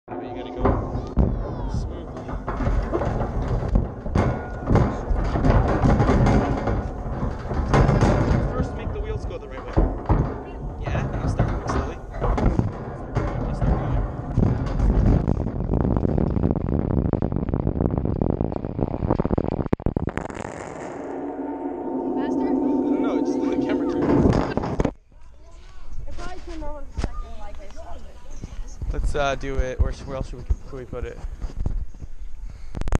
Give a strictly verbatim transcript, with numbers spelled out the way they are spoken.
But you gotta go smoothly. First, make the wheels go the right way. Yeah, and I'll start moving slowly. I'll start going. Faster? I don't know, just the camera turned. It probably turned over the second like I stopped it. Let's uh, do it. Where, where else should we, should we put it?